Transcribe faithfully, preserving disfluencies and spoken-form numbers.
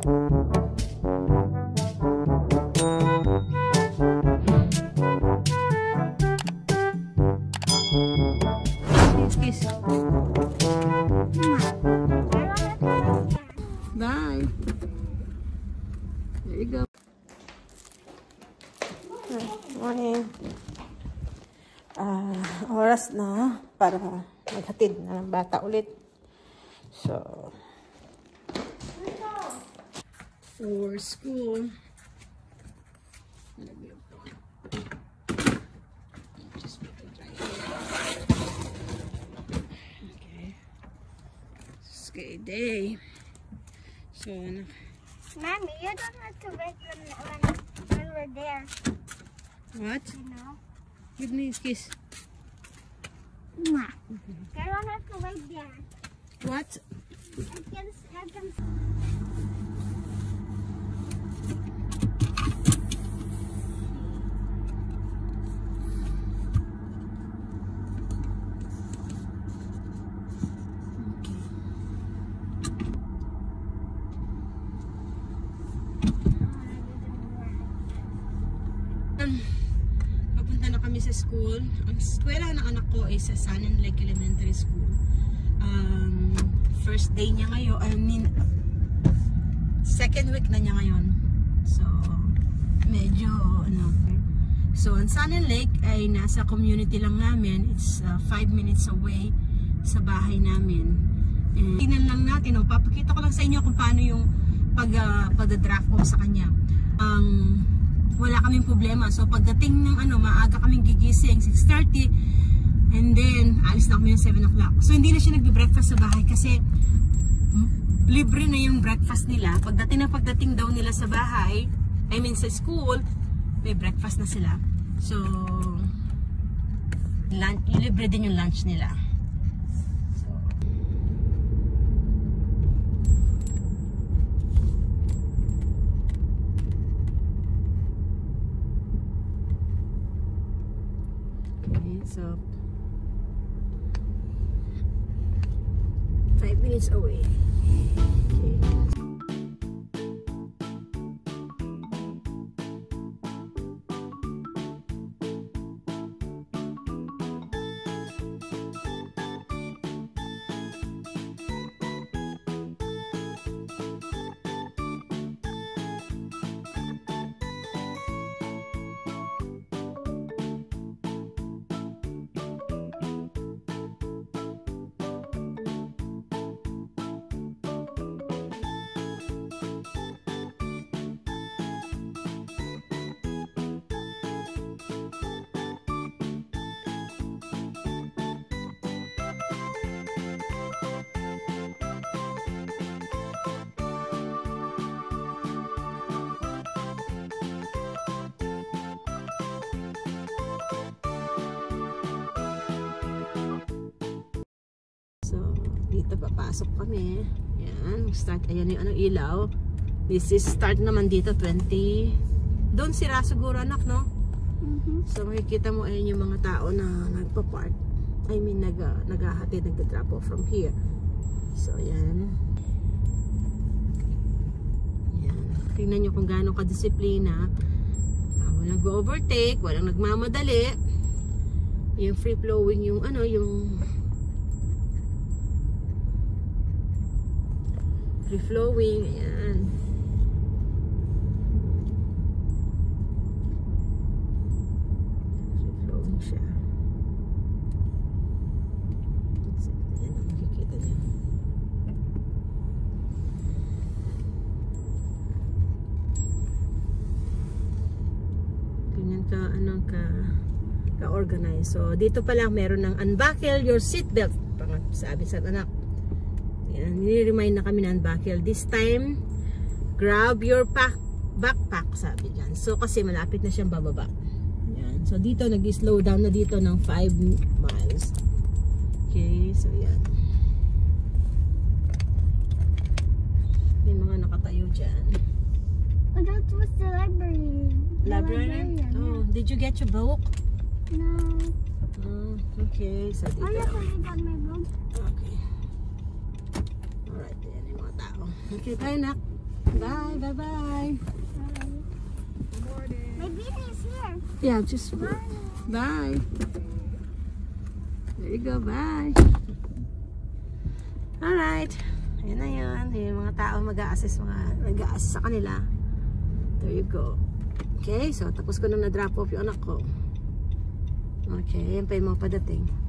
Kiss. Bye. There you go. Morning. Uh, oras na para maghatid na ng bata ulit. So, for school. Just put it right here. Okay. Skate day. So, Mommy, you don't have to wait when, when, when we're there. what? You know? Give me a kiss. Mwah. I don't have to wait there. What? I can, I can. Papunta na kami sa school. Ang eskwela ng anak ko ay sa Sanin Lake Elementary School. Um, first day niya ngayon, I mean, second week na niya ngayon. So, medyo, ano. So, ang Sanin Lake ay nasa community lang namin. It's uh, five minutes away sa bahay namin. And, tingnan lang natin, oh, papakita ko lang sa inyo kung paano yung pag, uh, pag-draft ko sa kanya. Ang, um, wala kaming problema. So pagdating ng ano, maaga kaming gigising, six thirty, and then alis na kami yung seven o'clock. So hindi na siya nagbe-breakfast sa bahay kasi libre na yung breakfast nila. Pagdating na pagdating daw nila sa bahay, I mean sa school, may breakfast na sila. So lunch, libre din yung lunch nila. So, five minutes away. Okay. Dito papasok kami. Yan, start. Ayan yung ano, ilaw. This is start naman dito twenty. Doon sira siguro anak, no? Mm-hmm. So makikita mo ayan yung mga tao na nagpa-park. I mean nag uh, naghahatid, nagda-drop off from here. So yan. Yan. Tingnan nyo kung gaano ka-disiplina. Uh, walang go-overtake, walang nagmamadali. Yung free flowing yung ano, yung free flowing, ayan. Free flowing siya. Ayan ang makikita niyo. Ganyan ka, anong ka ka-organize. So, dito pa lang meron ng unbuckle your seatbelt. Sabi sa anak. Yan, nire-remind na kami na unbuckle. This time, grab your pack, backpack, sabi dyan. So, kasi malapit na siyang bababa. Yan. So, dito, nag-slow down na dito ng five miles. Okay, so yan. May mga nakatayo dyan. Oh, that was the library. The Library? Oh, did you get your book? No. Oh, okay, so dito. Oh, yes, I got my book. Okay. Alright, yan yung mga tao. Okay, tayo nak. Bye, bye, bye. My baby is here. Yeah, just bye. There you go, bye. Alright. Ayan na yun. Yung mga tao mag-a-assist, mga nag-a-assist sa kanila. There you go. Okay, so tapos ko nung na-drop off yung anak ko. Okay, yan pa yung mga padating.